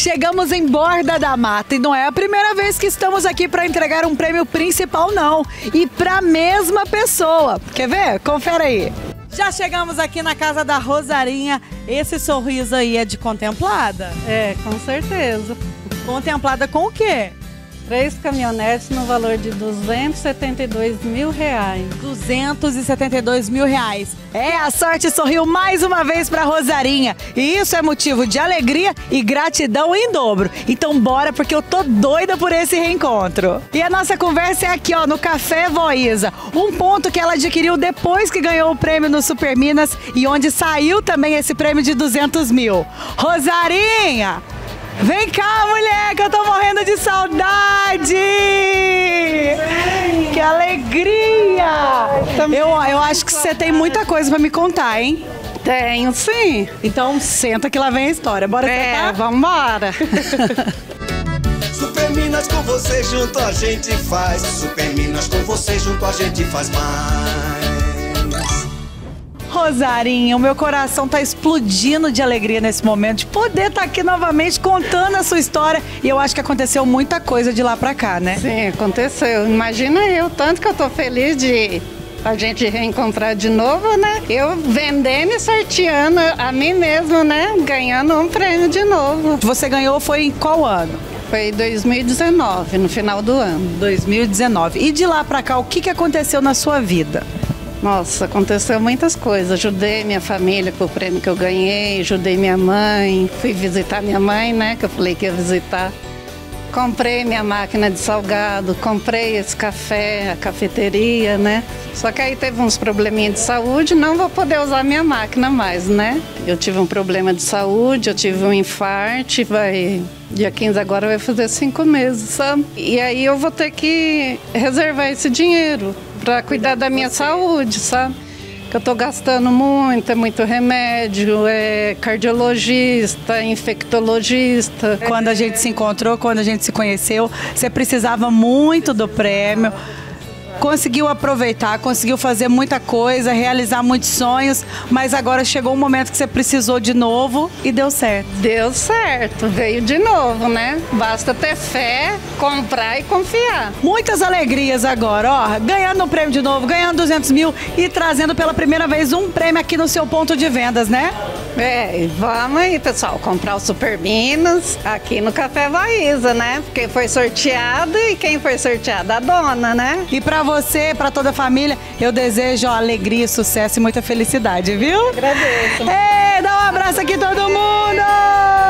Chegamos em Borda da Mata e não é a primeira vez que estamos aqui para entregar um prêmio principal, não. E para a mesma pessoa. Quer ver? Confere aí. Já chegamos aqui na casa da Rosarinha. Esse sorriso aí é de contemplada? É, com certeza. Contemplada com o quê? 3 caminhonetes no valor de R$272 mil. R$272 mil. É, a sorte sorriu mais uma vez para Rosarinha. E isso é motivo de alegria e gratidão em dobro. Então bora, porque eu tô doida por esse reencontro. E a nossa conversa é aqui, ó, no Café Vó Isa. Um ponto que ela adquiriu depois que ganhou o prêmio no Super Minas e onde saiu também esse prêmio de 200 mil. Rosarinha! Vem cá, mulher, que eu tô morrendo de saudade! Que alegria! Eu acho que você tem muita coisa pra me contar, hein? Tenho, sim. Então senta que lá vem a história. Bora sentar? Vambora! Super Minas com você junto a gente faz. Super Minas com você junto a gente faz mais. Rosarinha, o meu coração tá explodindo de alegria nesse momento de poder estar aqui novamente contando a sua história. E eu acho que aconteceu muita coisa de lá pra cá, né? Sim, aconteceu. Imagina eu, tanto que eu tô feliz de a gente reencontrar de novo, né? Eu vendendo e sorteando a mim mesmo, né? Ganhando um prêmio de novo. Você ganhou foi em qual ano? Foi em 2019, no final do ano. 2019. E de lá pra cá, o que aconteceu na sua vida? Nossa, aconteceu muitas coisas. Ajudei minha família com o prêmio que eu ganhei, ajudei minha mãe, fui visitar minha mãe, né, que eu falei que ia visitar. Comprei minha máquina de salgado, comprei esse café, a cafeteria, né. Só que aí teve uns probleminhas de saúde, não vou poder usar minha máquina mais, né. Eu tive um problema de saúde, eu tive um infarte, dia 15 agora vai fazer 5 meses, sabe? E aí eu vou ter que reservar esse dinheiro para cuidar da minha saúde, sabe? Que eu tô gastando muito, é muito remédio, é cardiologista, infectologista. Quando a gente se encontrou, quando a gente se conheceu, você precisava muito do prêmio. Conseguiu aproveitar, conseguiu fazer muita coisa, realizar muitos sonhos, mas agora chegou um momento que você precisou de novo e deu certo. Deu certo, veio de novo, né? Basta ter fé, comprar e confiar. Muitas alegrias agora, ó, ganhando um prêmio de novo, ganhando 200 mil e trazendo pela primeira vez um prêmio aqui no seu ponto de vendas, né? É, vamos aí, pessoal, comprar o Super Minas aqui no Café Vó Isa, né? Porque foi sorteado e quem foi sorteado? A dona, né? E pra você, pra toda a família, eu desejo alegria, sucesso e muita felicidade, viu? Agradeço. Dá um abraço aqui todo mundo!